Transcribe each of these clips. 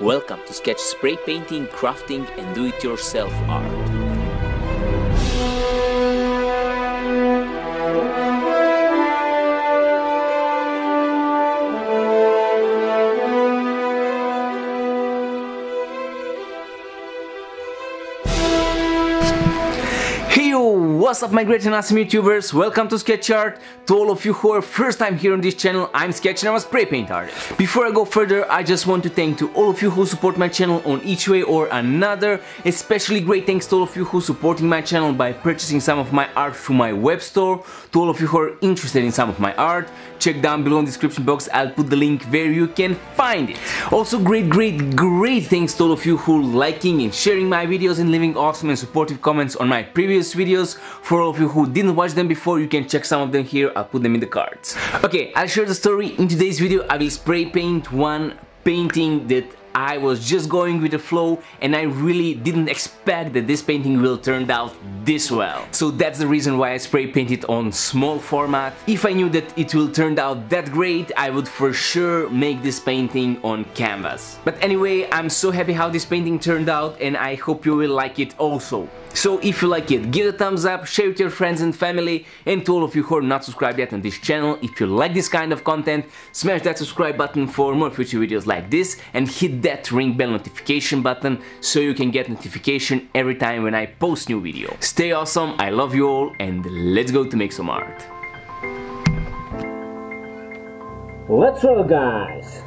Welcome to Skech spray painting, crafting and do-it-yourself art. What's up my great and awesome YouTubers, welcome to Skech Art. To all of you who are first time here on this channel, I'm Skech and I'm a spray paint artist. Before I go further, I just want to thank to all of you who support my channel on each way or another. Especially great thanks to all of you who are supporting my channel by purchasing some of my art through my web store. To all of you who are interested in some of my art, check down below in the description box, I'll put the link where you can find it. Also great thanks to all of you who are liking and sharing my videos and leaving awesome and supportive comments on my previous videos. For all of you who didn't watch them before, you can check some of them here, I'll put them in the cards. Okay, I'll share the story. In today's video I will spray paint one painting that I was just going with the flow and I really didn't expect that this painting will turn out this well. So that's the reason why I spray painted on small format. If I knew that it will turn out that great, I would for sure make this painting on canvas. But anyway, I'm so happy how this painting turned out and I hope you will like it also. So if you like it, give it a thumbs up, share it with your friends and family, and to all of you who are not subscribed yet on this channel, if you like this kind of content, smash that subscribe button for more future videos like this and hit that ring bell notification button so you can get notification every time when I post new video. Stay awesome, I love you all, and let's go to make some art. Let's roll, guys!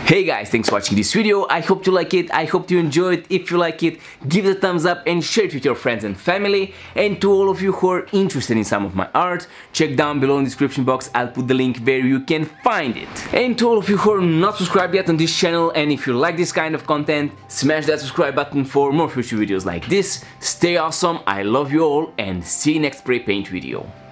Hey guys, thanks for watching this video. I hope you like it, I hope you enjoy it. If you like it, give it a thumbs up and share it with your friends and family. And to all of you who are interested in some of my art, check down below in the description box, I'll put the link where you can find it. And to all of you who are not subscribed yet on this channel, and if you like this kind of content, smash that subscribe button for more future videos like this. Stay awesome, I love you all, and see you next spray paint video.